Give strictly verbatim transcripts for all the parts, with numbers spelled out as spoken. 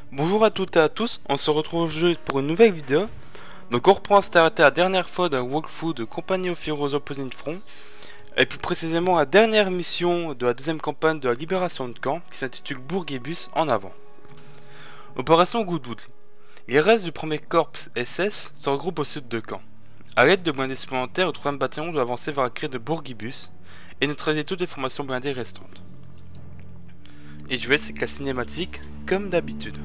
Bonjour à toutes et à tous, on se retrouve aujourd'hui pour une nouvelle vidéo. Donc on reprend à s'être arrêté la dernière fois d'un walkthrough de Company of Heroes Opposing Front. Et plus précisément la dernière mission de la deuxième campagne de la libération de Caen qui s'intitule Bourguibus en avant. Opération Goodwood. Les restes du premier corps S S se regroupent au sud de Caen. A l'aide de blindés supplémentaires, le troisième bataillon doit avancer vers la crête de Bourguibus et neutraliser toutes les formations blindées restantes. Et je vais c'est que la cinématique comme d'habitude.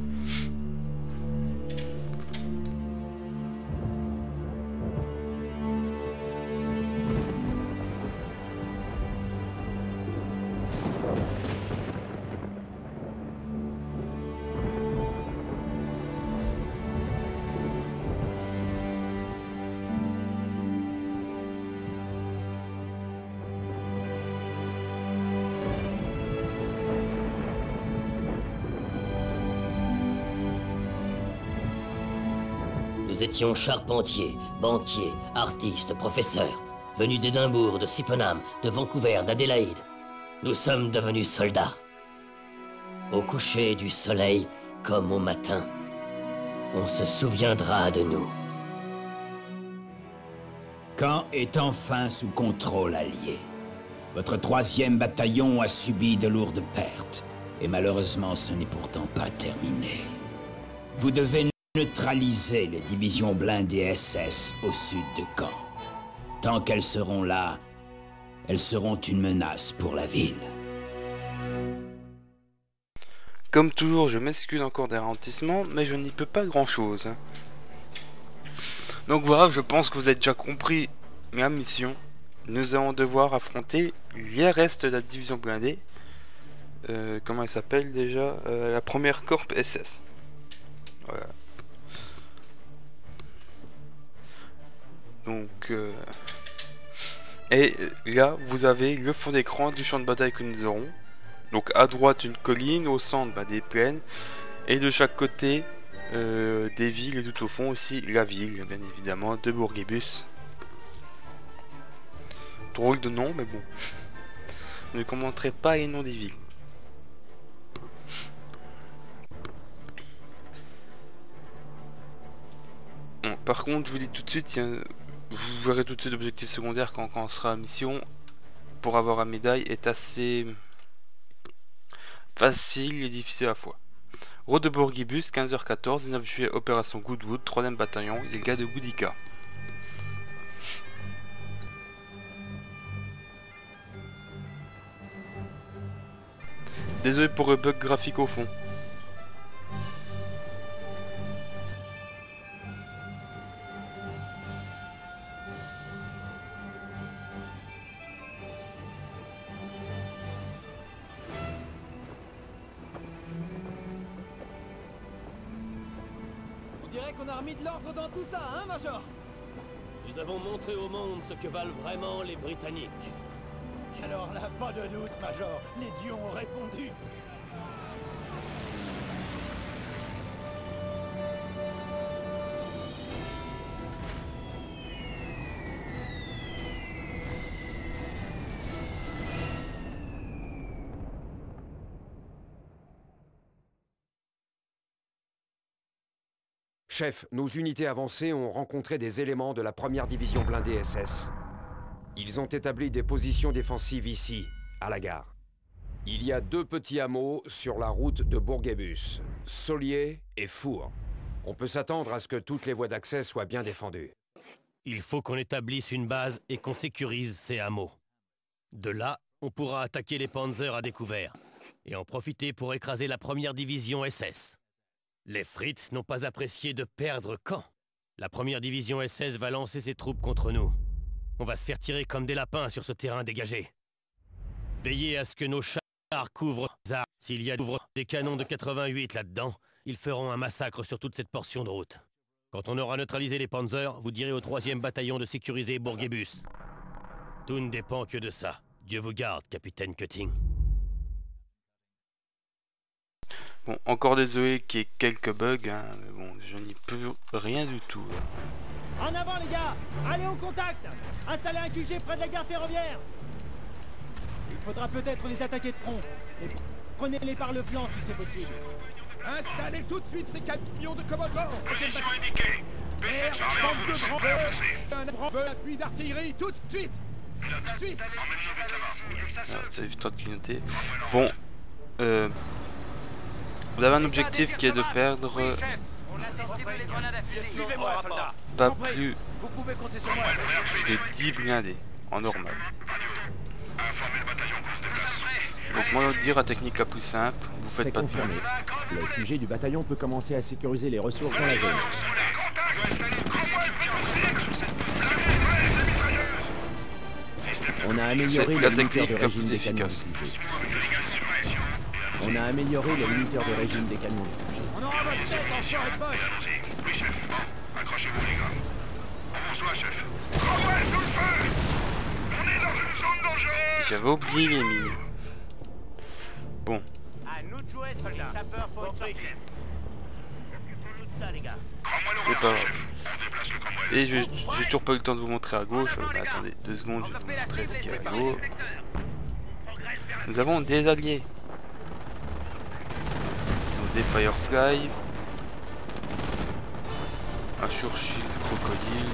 Nous étions charpentiers, banquiers, artistes, professeurs, venus d'Édimbourg, de Sydenham, de Vancouver, d'Adélaïde. Nous sommes devenus soldats. Au coucher du soleil, comme au matin, on se souviendra de nous. Caen est enfin sous contrôle allié. Votre troisième bataillon a subi de lourdes pertes, et malheureusement ce n'est pourtant pas terminé. Vous devez neutraliser les divisions blindées S S au sud de Caen. Tant qu'elles seront là, elles seront une menace pour la ville. Comme toujours, je m'excuse encore des ralentissements, mais je n'y peux pas grand chose. Donc voilà, je pense que vous avez déjà compris la mission. Nous allons devoir affronter les restes de la division blindée. Euh, comment elle s'appelle déjà euh, La première corps S S. Voilà. Donc, euh... et là, vous avez le fond d'écran du champ de bataille que nous aurons. Donc, à droite, une colline, au centre, bah, des plaines, et de chaque côté, euh, des villes, et tout au fond aussi, la ville, bien évidemment, de Bourguibus. Drôle de nom, mais bon. Je ne commenterai pas les noms des villes. Bon, par contre, je vous dis tout de suite, il y a... vous verrez tout de suite l'objectif secondaire quand, quand on sera à mission pour avoir la médaille est assez facile et difficile à la fois. Route de Bourguibus, quinze heures quatorze, dix-neuf juillet, opération Goodwood, troisième bataillon, les gars de Boudica. Désolé pour le bug graphique au fond. On dirait qu'on a remis de l'ordre dans tout ça, hein, Major? Nous avons montré au monde ce que valent vraiment les Britanniques. Alors là, pas de doute, Major. Les dieux ont répondu. Chef, nos unités avancées ont rencontré des éléments de la première division blindée S S. Ils ont établi des positions défensives ici, à la gare. Il y a deux petits hameaux sur la route de Bourguibus, Solier et Four. On peut s'attendre à ce que toutes les voies d'accès soient bien défendues. Il faut qu'on établisse une base et qu'on sécurise ces hameaux. De là, on pourra attaquer les Panzers à découvert et en profiter pour écraser la première division S S. Les Fritz n'ont pas apprécié de perdre Caen. La première division S S va lancer ses troupes contre nous. On va se faire tirer comme des lapins sur ce terrain dégagé. Veillez à ce que nos chars couvrent les arbres. S'il y a des canons de quatre-vingt-huit là-dedans, ils feront un massacre sur toute cette portion de route. Quand on aura neutralisé les Panzers, vous direz au troisième bataillon de sécuriser Bourguibus. Tout ne dépend que de ça. Dieu vous garde, capitaine Cutting. Bon, encore désolé qu'il y ait quelques bugs, hein, mais bon, je n'y peux rien du tout. En avant les gars! Allez au contact! Installez un Q G près de la gare ferroviaire! Il faudra peut-être les attaquer de front. Et prenez-les par le flanc si c'est possible. Installez tout de suite ces camions de commandement. Position indiquée. P sept chargé en rouge. Prêt à foncer. Un feu appui d'artillerie tout de suite. Tout de suite. Emmenez-nous vite là-bas. Ah, ça évite toi de clignoter. Bon, euh, vous avez un objectif qui est de perdre euh, Suivez-moi, soldat. pas Compris. plus Vous pouvez compter sur moi. de dix blindés en normal. Informez le bataillon qu'on se déplace. Donc moi je vais dire la technique la plus simple, vous C'est faites pas de confirmé. blindés. Le Q G du bataillon peut commencer à sécuriser les ressources dans la zone. On a amélioré C'est le la limiteur technique de la régime plus des camions efficace. du Q G. On a amélioré le limiteur de régime des camions du Q G. On aura votre tête en soirée de poche. Allons-y. Oui, chef. Bon, accrochez-vous, les gars. On reçoit, chef. Cromwell sous le feu. On est dans une zone dangereuse. J'avais oublié les mines. Bon, À nous de jouer, soldat. Les sapeurs font une sortie. Occupons-nous de ça, les gars. Cromwell au c'est pas retour, grave. chef. On déplace le Cromwell. Et je- j'ai toujours pas eu le temps de vous montrer à gauche. Euh, bah, attendez deux secondes, je vais vous montrer ce qu'il y a à gauche. Nous avons des alliés. Ils ont des Firefly, un Churchill crocodile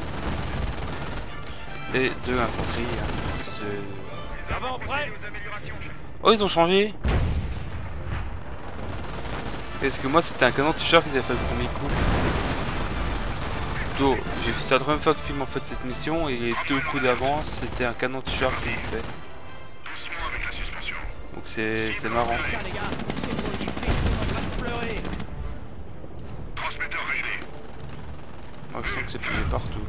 et deux infanteries. hein. C'est- Avant, prêt. Oh, ils ont changé. Parce que moi c'était un canon t-shirt qu'ils avaient fait le premier coup. Plutôt, j'ai c'est la première fois que je filme en fait cette mission et les deux coups d'avance c'était un canon t-shirt qu'ils ont fait. Doucement avec la suspension. Donc c'est c'est marrant. Ça, les gars. C'est pour les flics, ils sont en train de pleurer. Transmetteur réglé. Moi je sens que c'est plié partout.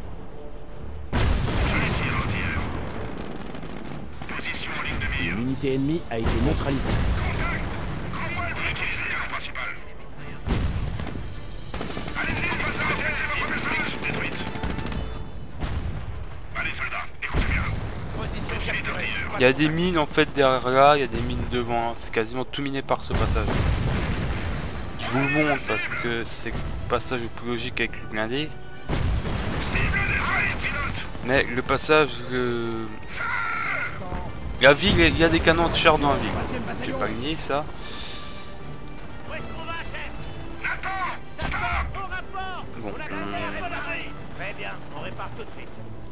Joli tir, artilleur. Position en ligne de mire. Une unité ennemie a été neutralisée. Contact. Cromwell, on utilise le canon principal. Allez-y, face à l'artillerie, votre message. Détruite. Allez, soldats, écoutez bien. Position Suite capturée. artilleur. Il y a des mines en fait derrière là, il y a des mines devant, c'est quasiment tout miné par ce passage. Je vous le montre parce que c'est le passage le plus logique avec les blindés. Cible des rails, pilote. Mais le passage, le... la ville, il y a des canons de char dans la ville. J'ai pas nié ça. Où est-ce qu'on va, chef? Nathan, Ça stop. part, au rapport. Bon, On a hum, l'air réparé. Très bien, on répare tout de suite.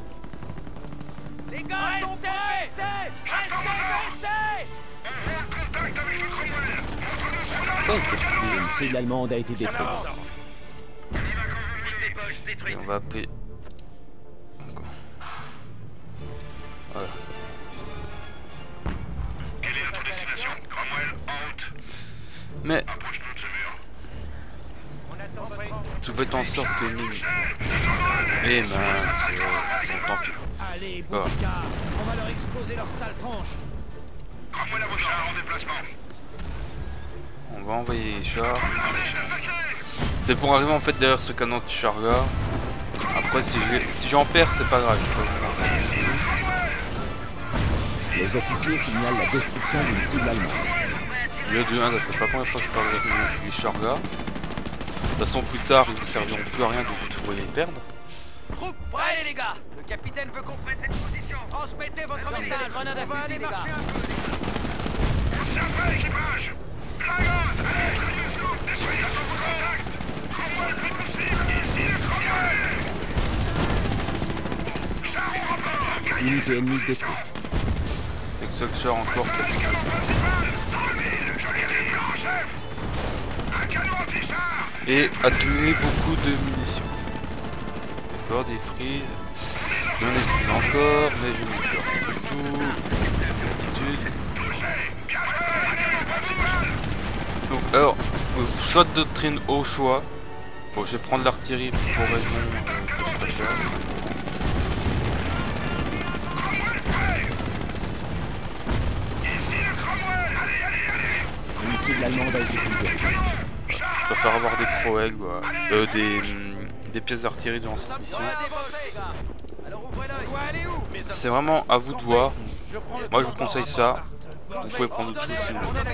Les gars sont prêts. Restez baissés. On rend contact avec le Cromwell. Montre-nous son pourquoi il fait- Une cible allemande a été détruite. Et on va appeler. Encore. Voilà. Quelle est notre destination? Cromwell, en route. Mais Approche-nous de ce mur. On attend votre ordre. tout fait en sorte que mine. Et mince, euh, bon, tant pis. Allez, Voilà. Boudica, on va leur exploser leur sale tronche. Cromwell à vos chars en déplacement. On va envoyer les chars. C'est pour arriver en fait derrière ce canon de char là. Après si je si j'en perds c'est pas grave. Je peux vous montrer. Les officiers signalent la destruction d'une cible allemande. Mieux de un, ça serait pas la première fois que je parle de les chars là. De toute façon plus tard ils ne serviront plus à rien donc vous pourriez les perdre. Troupe, allez les gars. Le capitaine veut qu'on prenne cette position. Transmettez votre message. On va aller marcher un peu. On tient prêt, équipage. Plein gaz. Allez, le scoop. Détruisez son contact. Cromwell plus possible. Ici le Cromwell. Char au rapport. Unité ennemie détruite. Avec ce char encore qui a son Canon principal. Dans le mille. Je l'ai dit, en chef. Un canon anti-char. et accumuler beaucoup de munitions. D'accord, des frises. J'en ai encore, mais je n'ai plus rien du tout. D'habitude. Donc, alors, euh, choix de doctrine au choix. Bon, je vais prendre l'artillerie pour raison euh, que je préfère. Une cible allemande a été pulvérisée. Je préfère avoir des Croeg, voilà. euh, des, hum, des pièces d'artillerie durant cette mission. Alors ouvrez l'œil. C'est vraiment à vous de voir. Moi, je vous conseille ça. Vous pouvez prendre autre chose si vous voulez.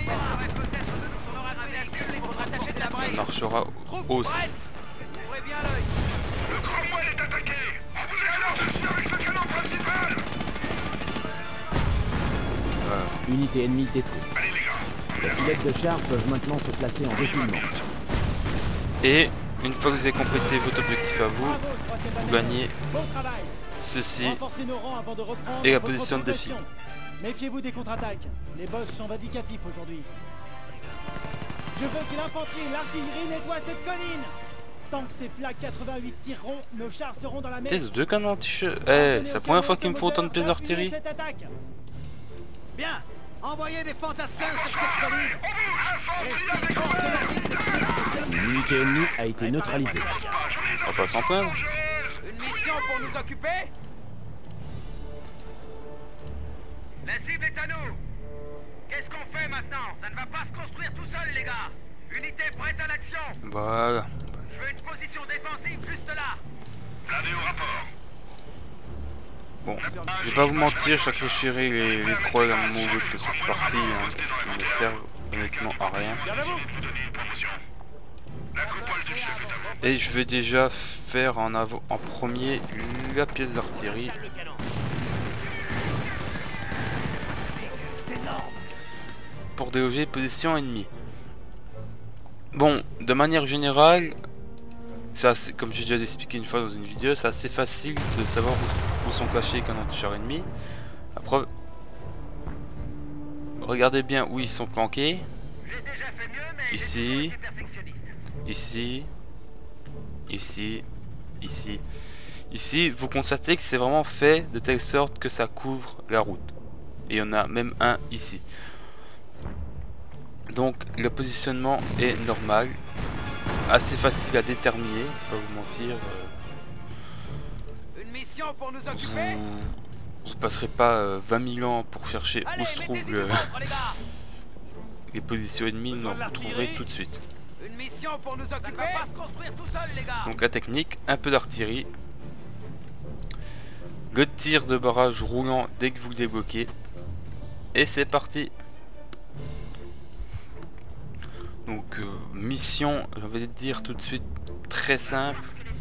Ça marchera aussi. Ouvrez bien l'œil. Le Cromwell est attaqué. On vous éclaire dessus avec le canon principal. Voilà. Unité ennemie détruite. Allez les gars, Les pilotes de chars peuvent maintenant se placer en défilement. Et une fois que vous avez complété votre objectif à vous, vous gagnez ceci et la position de défi. Méfiez-vous des contre-attaques. Les boss sont vindicatifs aujourd'hui. Je veux que l'infanterie et l'artillerie nettoient cette colline. Tant que ces flaques quatre-vingt-huit tireront, nos chars seront dans la mer. Qu'est-ce deux canons anti-cheveux? Eh, c'est la première fois qu'il me faut autant de pièces d'artillerie. Bien. Envoyez des fantassins sur cette colline. Restez hors de la ligne de cible. Une unité ennemie a été neutralisée. On va pas s'en plaindre. Une mission pour nous occuper. La cible est à nous. Qu'est-ce qu'on fait maintenant? Ça ne va pas se construire tout seul, les gars. Unité prête à l'action. Voilà. Je veux une position défensive juste là. Blindé au rapport. Bon, je vais pas vous mentir, je sacrifierai les, les croix à un moment ou l'autre de cette partie, hein, parce qu'ils ne servent honnêtement à rien. Et je vais déjà faire en, avant, en premier la pièce d'artillerie. Pour déloger les positions ennemies. Bon, de manière générale, ça, comme j'ai déjà expliqué une fois dans une vidéo, c'est assez facile de savoir où, où sont cachés les canons anti-chars ennemis. Après, regardez bien où ils sont planqués. Ici, ici, ici, ici. Ici, vous constatez que c'est vraiment fait de telle sorte que ça couvre la route. Et il y en a même un ici. Donc le positionnement est normal, assez facile à déterminer, pas vous mentir. Euh, Une mission pour nous occuper. Vous ne passerez pas euh, vingt mille ans pour chercher Allez, où se trouvent le... les positions ennemies, non, vous trouverez tout de suite. Une mission pour nous occuper. Ça ne va pas se construire tout seul, les gars. Donc la technique, un peu d'artillerie, le tir de barrage roulant dès que vous le débloquez, et c'est parti. Donc euh, mission, je vais dire tout de suite, très simple.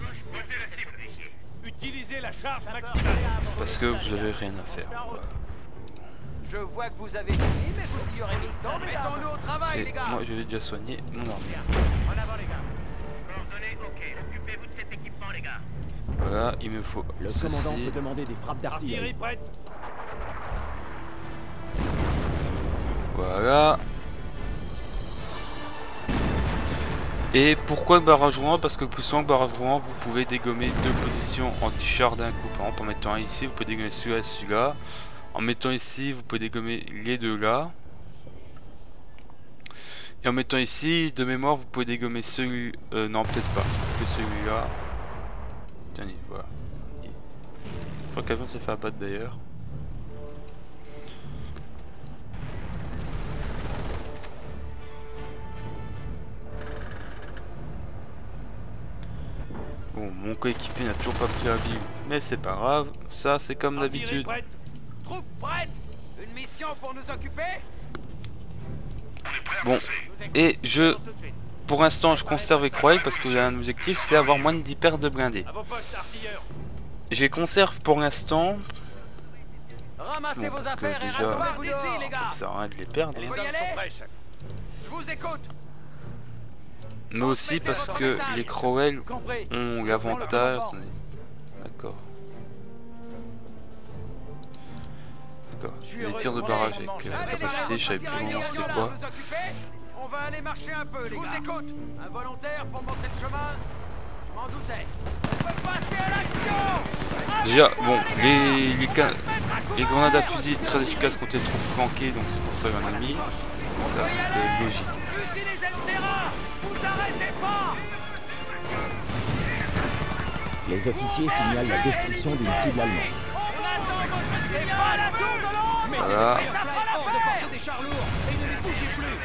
Utilisez la charge maximale. Parce que vous avez rien à faire. Voilà. Je vois que vous avez fini, mais vous y aurez mis le temps. Mettons-nous au travail, Et les gars. moi je vais déjà soigner mon arme. En avant, les gars. Coordonnées, ok. Occupez-vous de cet équipement, les gars. Voilà, il me faut Le ceci. commandant peut demander des frappes d'artillerie. prête. Voilà. Et pourquoi le barrage roulant? Parce que plus souvent le barrage roulant, vous pouvez dégommer deux positions anti-char d'un coup. Par exemple, en mettant un ici, vous pouvez dégommer celui-là et celui-là. En mettant ici, vous pouvez dégommer les deux là. Et en mettant ici, de mémoire, vous pouvez dégommer celui... Euh, non, peut-être pas. Que celui-là. Tenez, voilà. Je crois qu'avion s'est fait abattre d'ailleurs. Bon, mon coéquipier n'a toujours pas pris la vie, mais c'est pas grave, ça c'est comme d'habitude. Troupe prête. Une mission pour nous occuper. Bon, et je, pour l'instant, je conserve les croix parce que un objectif, c'est avoir moins de dix pertes de blindés. Je les conserve pour l'instant. Ramassez Bon, vos parce que affaires et déjà, rassemblez-vous d'ici, les gars. comme ça arrête de les perdre. Les hommes sont prêts, chef. Je vous écoute. Mais aussi parce que les Crowell ont l'avantage. D'accord. D'accord. Les tirs de barrage avec euh, capacité, je savais plus vraiment c'était quoi. On va aller marcher un peu, les gars. Je vous écoute. Un volontaire pour montrer le chemin. Je m'en doutais. On peut passer à l'action. Déjà, bon, les, les, les grenades à fusil très efficaces contre les troupes flanquées, donc c'est pour ça qu'on a mis. Ça c'était logique. Utilisez le terrain. Vous arrêtez pas. Les officiers signalent la destruction d'une cible allemande. On attend votre signal à la tour de l'ombre. Voilà. Ça fera la peine. Des chars lourds et ne les bougez plus.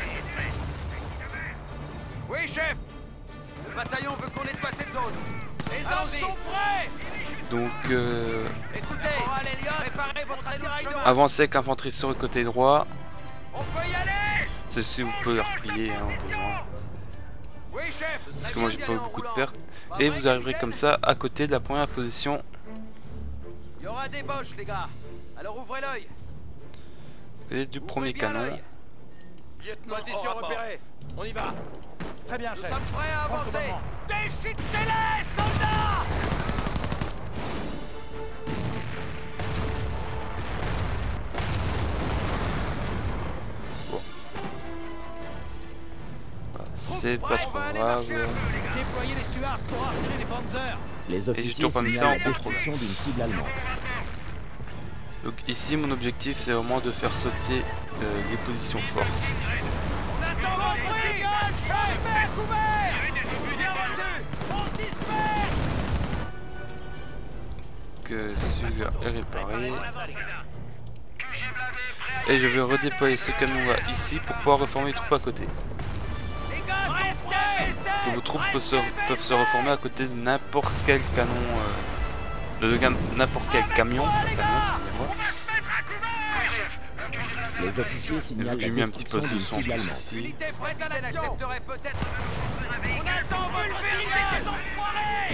Oui, chef. Le bataillon veut qu'on nettoie cette zone. Les hommes sont prêts. Donc, euh, écoutez, préparez votre attirail. Avancez avec l'infanterie sur le côté droit. On peut y aller. Ceci, vous pouvez la replier, hein, au besoin. Oui, chef. Parce que moi, j'ai pas eu beaucoup de pertes. Et vous arriverez comme ça à côté de la première position. Il y aura des boches, les gars. Alors ouvrez l'œil. Et du premier canon. Position repérée. On y va. Très bien, Nous chef. sommes prêts à Prends le avancer. commandement. Déchiquetez-les, soldats! C'est pas trop grave. Déployez les Stuarts pour harceler les Panzers. Les j'ai officiers toujours pas mis ça signalent en la contrôle. destruction d'une cible allemande. Donc ici mon objectif c'est vraiment de faire sauter euh, les positions fortes. On attend votre signal, chef! Mets couvert! Bien reçu! On se disperse! Que celui-là est réparé. Et je vais redéployer ce canon là ici pour pouvoir reformer les troupes à côté. Les gars, sont prêts! Que vos troupes peuvent se, peuvent se reformer à côté de n'importe quel canon, euh, de gam- n'importe quel camion, pas canon, excusez-moi. Les officiers Et signalent vu que j'ai la mis un petit destruction poste de d'une son en cible plus allemande. ici. Unité prête à l'action! N'accepterait peut-être... On attend votre signal, enfoirés!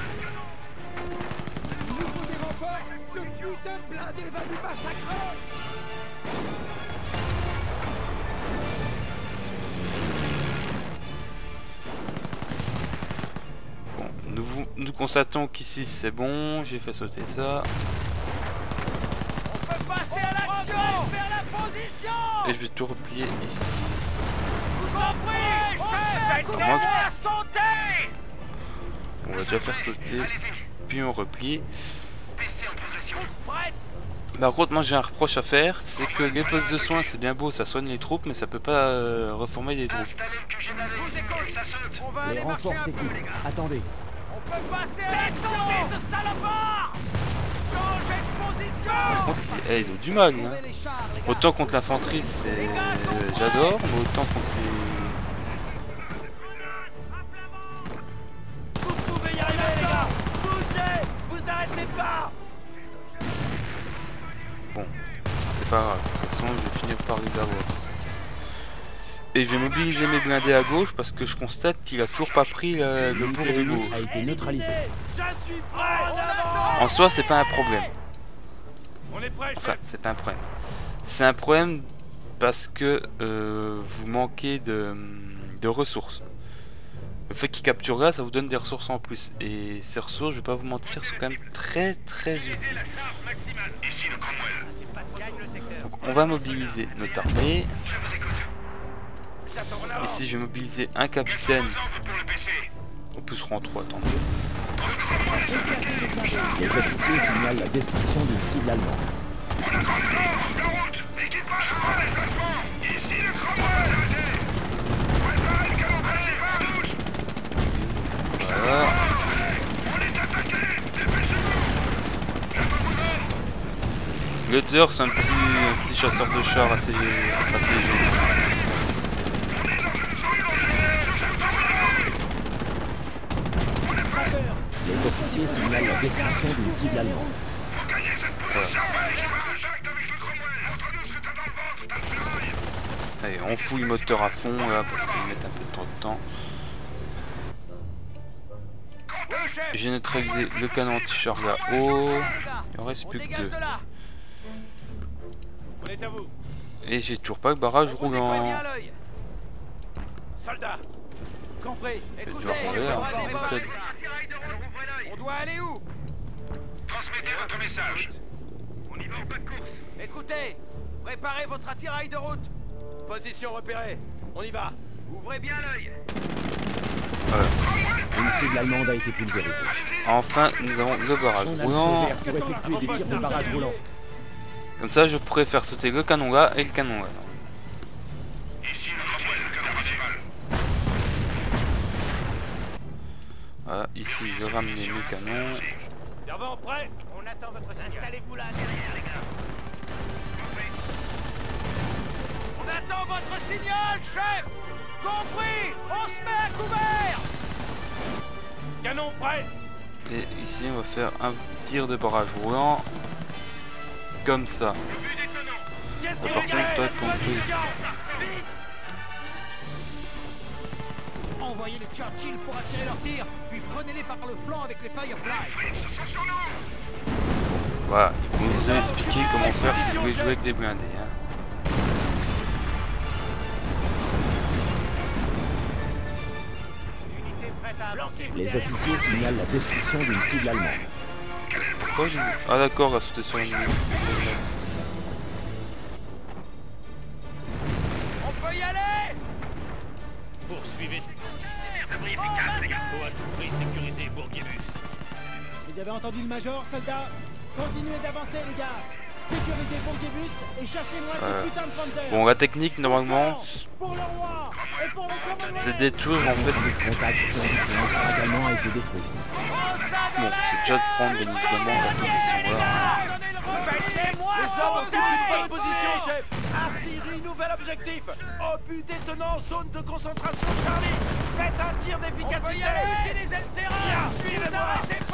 Il nous faut des renforts. Ce putain de blindé va nous massacrer. Bon, nous, vous- nous constatons qu'ici c'est bon, j'ai fait sauter ça. On peut passer à l'action! Vers la position! Et je vais tout replier ici. Vous en prie, chef! À moins que- À sauter! On va déjà faire sauter, puis on replie. Prête! Par contre, moi j'ai un reproche à faire, c'est que les postes de soins c'est bien beau, ça soigne les troupes, mais ça peut pas euh, reformer les troupes. Je vous écoute! On va Les aller marcher renforts un peu, s'équipent. les gars! Attendez. On peut passer à l'action! ce salopard! Changez de position! Par contre, ils, eh, ils ont du mal. Hein. Les chars, les gars. Autant contre l'infanterie, c'est euh, j'adore, mais autant contre les... Vous pouvez y arriver, les gars. Poussez. Vous arrêtez pas. Bon, c'est pas grave, de toute façon je vais finir par les avoir. Et je vais mobiliser mes blindés à gauche parce que je constate qu'il a toujours pas pris le, le bourg de gauche. A été neutralisé. Je suis prêt. En avant. En soi, c'est pas un problème. On est prêt, Enfin, c'est pas un problème. C'est un problème parce que euh, vous manquez de, de ressources. Le fait qu'il capture là, ça vous donne des ressources en plus. Et ces ressources, je vais pas vous mentir, sont quand même très très utiles. Donc on va mobiliser notre armée. Ici, je vais mobiliser un capitaine. On peut se rendre trois, tant mieux. Les officiers signalent la destruction d'une cible allemande. Voilà. Gutter, c'est un petit, un petit chasseur de chars assez, assez joli. Les officiers signalent la destruction d'une cible allemande. Voilà. Allez, on fouille le moteur à fond là parce qu'ils mettent un peu trop de temps. J'ai neutralisé le canon anti-char là-haut. Il en reste plus que deux. On est à vous. Et j'ai toujours pas le barrage roulant. Soldats! Compris. Je Écoutez, dois regarder, hein, on c'est va une méthode. On doit aller où? Transmettez votre message. On y va en pas de course. Écoutez, préparez votre attirail de route. Position repérée. On y va. Ouvrez bien l'œil. Voilà. Une cible allemande a été pulvérisée. Enfin, nous avons le barrage On a roulant. couvert pour effectuer des tirs de barrage roulant. Comme ça, je pourrais faire sauter le canon là et le canon là. Ici le Cromwell, le canon principal. Voilà, ici, je vais ramener mes canons. Servant prêt. On attend votre signal. Installez-vous là, derrière, les gars. On attend votre signal, chef. Compris. On se met à couvert. Canon prêt. Et ici, on va faire un tir de barrage roulant. Comme ça. Qu'est-ce Par contre, toi, ton truc. Envoyez les Churchill pour attirer leurs tirs, puis prenez-les par le flanc avec les Firefly. Voilà, ils vont nous expliquer comment faire si vous voulez jouer avec des blindés. Hein. Les officiers signalent la destruction d'une cible allemande. Pourquoi je... Ah d'accord, elle a sauté sur l'ennemi. On peut y aller. Poursuivez. Efficace, les gars. Faut à tout prix sécuriser Bourguibus. Vous avez entendu le major, soldats? Continuez d'avancer, les gars. Sécurisez Bourguibus et chassez-moi euh... ces putains de Panthers. Bon, la technique, normalement, pour le roi et pour le Commonwealth. c'est détruire en fait. Le contact qui indique que notre également a été détruit. Bon, c'est déjà de prendre bien évidemment la position. Voilà. Les hommes occupent une bonne position, chef. Artillerie, nouvel objectif. Obus détenant, zone de concentration Charlie. Faites un tir d'efficacité. Utilisez le terrain. Suivez-moi.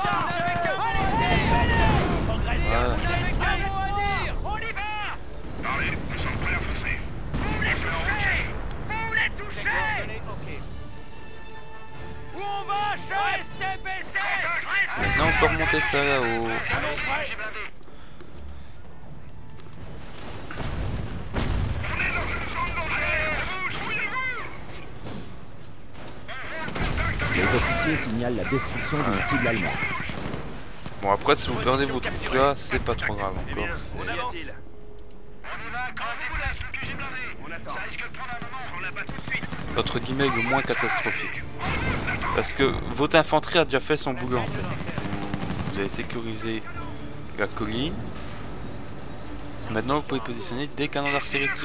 Voilà. On y va. Allez, nous sommes prêts à foncer. Vous les touchez. Vous les touchez. Où on va, chef? Restez baissés. Maintenant, on peut remonter ça là-haut. Les officiers signalent la destruction d'une cible allemande. Bon, après, si vous perdez vos troupes là, c'est pas trop grave encore. C'est On y va quand vous laisse le Q G blindé. On attend. Ça risque de prendre un moment. On l'a pas tout de suite. entre guillemets le moins catastrophique. Parce que votre infanterie a déjà fait son boulot en fait. Vous avez sécurisé la colline. Maintenant vous pouvez positionner des canons d'artillerie dessus.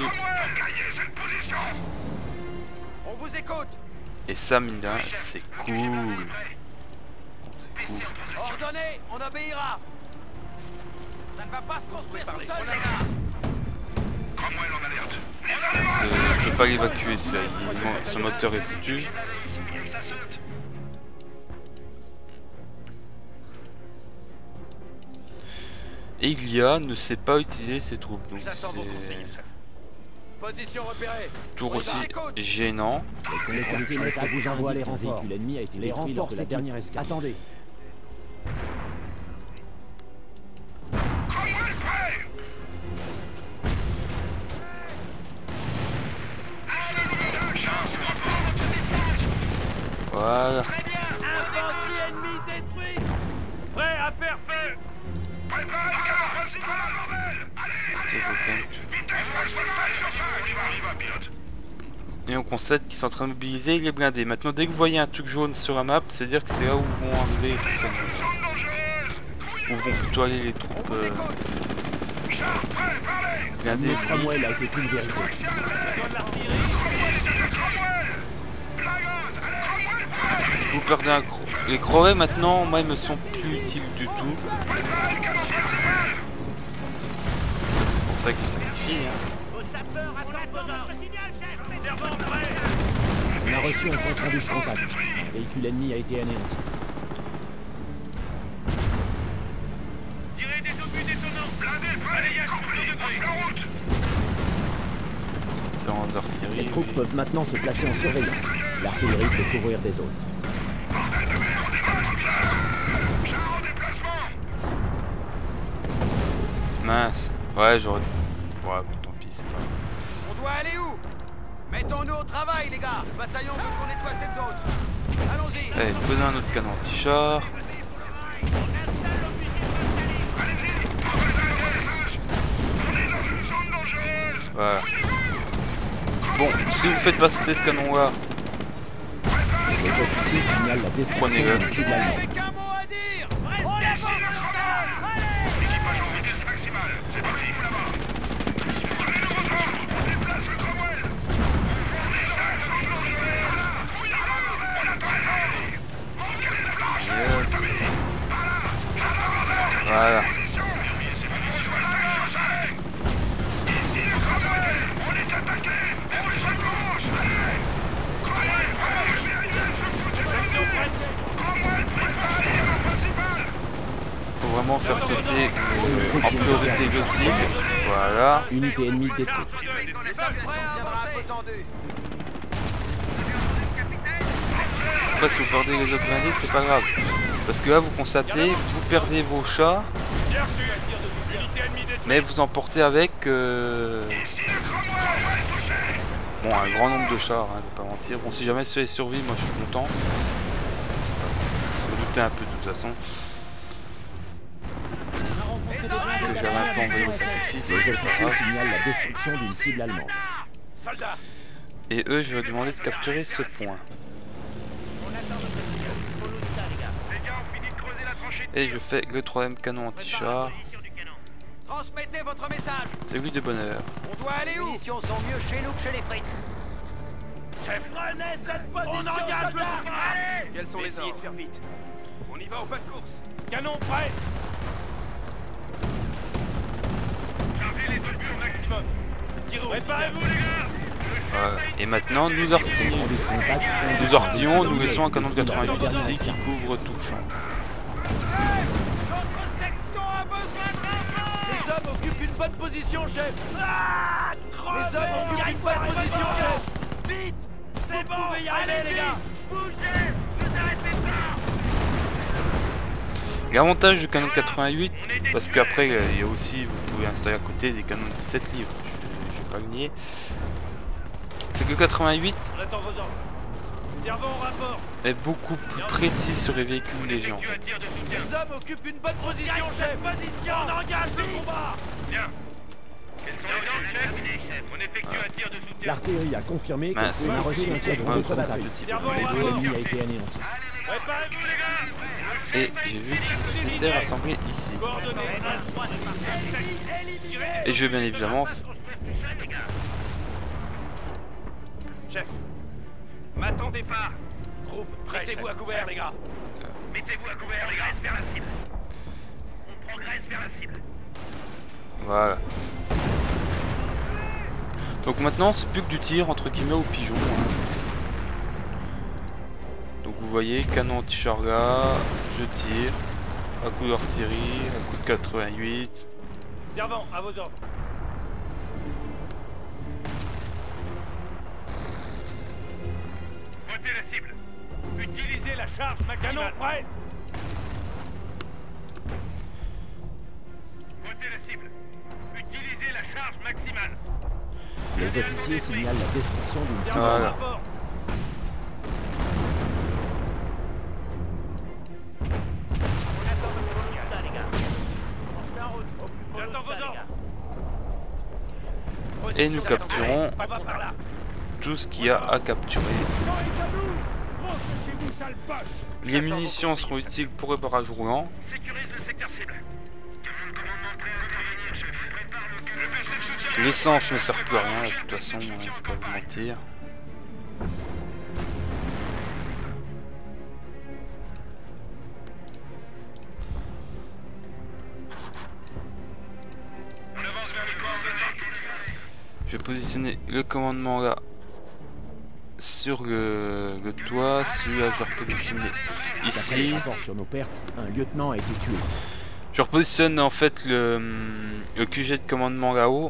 On vous écoute. Et ça mine de rien, c'est cool. C'est cool. Ordonnez, on obéira. Ça ne va pas se construire tout seul, les gars. Cromwell en alerte. Je peux pas l'évacuer, ça. Il... ce moteur est foutu. Et Iglia ne sait pas utiliser ses troupes, donc c'est Position repérée. toujours aussi gênant. Les quartiers mettent à vous envoyer les renforts. L'ennemi a été Les détruit lors renforts, de la c'est dernière escale. Attendez. Voilà. Très bien. Infanterie ennemie détruite. Prêt à faire feu. Préparez le car, vas-y, voilà, bordel. Allez, vitesse max cinq sur cinq. On y va, on y va, pilote. Et on constate qu'ils sont en train de mobiliser les blindés. Maintenant, dès que vous voyez un truc jaune sur la map, c'est dire que c'est là où vont arriver les troupes ennemies. Où vont plutôt aller les troupes euh, blindées. Le Cromwell a été pulvérisé. Vous perdez un cro... Les crowets maintenant, moi, ils me sont plus utiles du tout. C'est pour ça qu'ils sacrifient. Hein. On a reçu un compte rendu contact. Un véhicule ennemi a été anéanti. Tirez des obus détonnants. Blindés, prêts, les gars, compris, en route. Différentes artilleries. Les troupes oui. peuvent maintenant se placer en surveillance. L'artillerie peut couvrir des zones. Bordel de merde, on dépasse comme ça. Char en déplacement. Mince. Ouais, j'aurais... Ouais, bon, tant pis, c'est pas grave. On doit aller où? Mettons-nous au travail, les gars. Le bataillon veut qu'on nettoie cette zone. Allons-y. Allez, faisons un autre canon anti-char. Allez-y, traversez l'atterrissage. On est dans une zone dangereuse. Voilà. Bon, si vous faites pas sauter ce canon-là, Les officiers signalent la destruction Prenez-le. d'une cible allemande. Avec un mot à dire. Restez Ici avant le Cromwell. Équipage en vitesse maximale. C'est parti, vous là-bas. Prenez le retour. On déplace le Cromwell. On est dans une zone dangereuse. On y va. On attend. On gagne la planche. voilà. Position. Ici le Cromwell. On est attaqué. Rouge à gauche. Allez. Cromwell, allez, je vais arriver. Cromwell, préparez la principale. Faut vraiment faire sauter euh, en priorité le tigre. Voilà. Unité ennemie détruite. Les hommes prêts à avancer. Un peu tendu. Après, si vous perdez les autres blindés, c'est pas grave. Parce que là, vous constatez, vous perdez vos chars, mais vous emportez avec euh... bon, un grand nombre de chars, hein, je vais pas mentir. Bon, si jamais ceux survivent, moi je suis content. doutais un peu de toute façon que j'avais un peu envoyé au sacrifice. Les officiers signalent la destruction d'une cible allemande. Et eux, je vais leur demander de capturer ce point. Et je fais le troisième canon anti-char. Transmettez votre message. Celui de bonheur. On doit aller où? Les missions sont mieux chez nous que chez les frites. Chef, prenez cette position. On engage le combat. Allez. Quels sont les ordres? De faire vite. On y va au pas de course. Canon prêt. Chargez les obus au maximum. Préparez-vous les gars. Voilà. Et maintenant, nous artillons. Nous artillons, nous laissons un canon de quatre-vingt-huit ici qui couvre tout le champ. Notre section a besoin de renfort. Les hommes occupent une bonne position, chef. Ah, les hommes occupent une bonne position, chef. Vite. C'est bon. Vous pouvez y aller, les gars. Bougez. Ne arrêtez pas. L'avantage du canon de quatre-vingt-huit, parce qu'après il y a aussi, vous pouvez installer à côté des canons de dix-sept livres, je, je vais pas le nier, c'est que le quatre-vingt-huit est beaucoup plus précis sur les véhicules légers en fait. Les hommes occupent une bonne position, chef. Position. On engage le combat. Bien. Quels sont les ordres, chef? On effectue un tir de soutien. L'artillerie a confirmé qu'elle Mince. pouvait rejeter un tir de Ouais, contre d'attaque. L'ennemi a été anéanti. Préparez-vous, les gars. Et j'ai vu qu'ils s'étaient rassemblés ici. Et je vais bien évidemment... Chef, m'attendez pas. Groupe, mettez-vous à couvert, les gars. Mettez-vous à couvert, les gars. Vers la cible. On progresse vers la cible. Voilà. Donc maintenant c'est plus que du tir entre guillemets au pigeon. Donc vous voyez, canon anti-char là, je tire, à coup d'artillerie, à coup de quatre-vingt-huit. Servant, à vos ordres. Votez la cible. Utilisez la charge maximale. Canon prêt. Votez la cible. Utilisez la charge maximale. Les officiers signalent la destruction d'une cible Voilà. allemande. Et nous capturons tout ce qu'il y a à capturer. Les munitions seront utiles pour le barrage roulant. L'essence ne sert plus à rien, de toute façon, je vais pas vous mentir. Je vais positionner le commandement là sur le, le toit, celui-là je vais repositionner ici. Sur nos pertes, un lieutenant a été tué. Je repositionne en fait le, le Q G de commandement là-haut.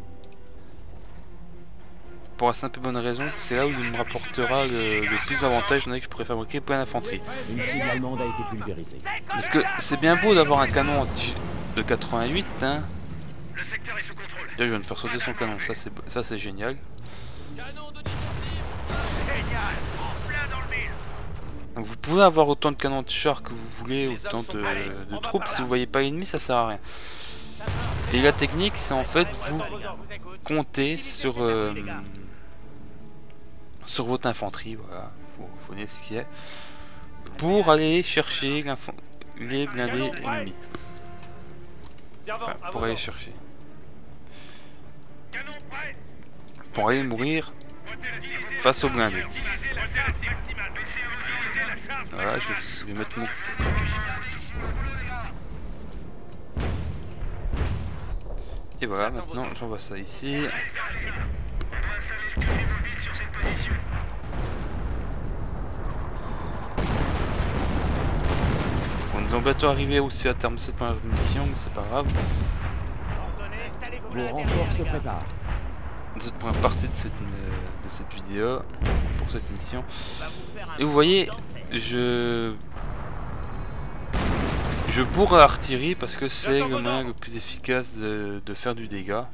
Pour la simple et bonne raison, c'est là où il me rapportera le, le plus d'avantages, étant donné que je pourrais fabriquer plein d'infanterie. Une cible allemande a été pulvérisée. Parce que c'est bien beau d'avoir un canon de quatre-vingt-huit, hein. Le secteur est sous contrôle. Là, je viens de faire sauter son canon, ça c'est ça c'est génial. Canon de défensive. Génial. En plein dans le mille. Donc, vous pouvez avoir autant de canons de char que vous voulez, autant de, de troupes, si vous voyez pas l'ennemi, ça sert à rien. Et la technique, c'est en fait vous comptez sur euh, sur votre infanterie, voilà, faut, faut dire ce qu'il y a, pour aller chercher les blindés ennemis. Enfin, pour aller chercher. Pour aller mourir face aux blindés. Voilà, je vais, je vais mettre mon... Et voilà, maintenant j'envoie ça ici. Bon, nous allons bientôt arriver aussi à terme de cette première mission, mais c'est pas grave. Vos renforts se préparent. Cette première partie de cette, de cette vidéo pour cette mission. Et vous voyez, je je bourre à l'artillerie parce que c'est le moyen le plus efficace de, de faire du dégât.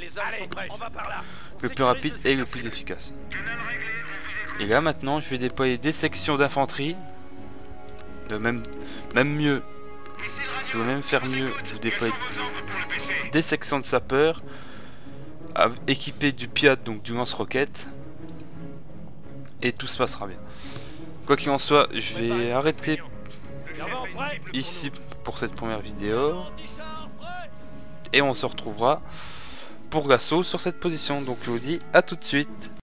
Le plus rapide et le plus efficace. Et là maintenant, je vais déployer des sections d'infanterie Euh, même, même mieux, si vous voulez même faire mieux, vous déployez des sections de sapeurs équipées du P I A D, donc du lance-roquette, et tout se passera bien. Quoi qu'il en soit, je vais arrêter ici pour cette première vidéo, et on se retrouvera pour l'assaut sur cette position. Donc je vous dis à tout de suite.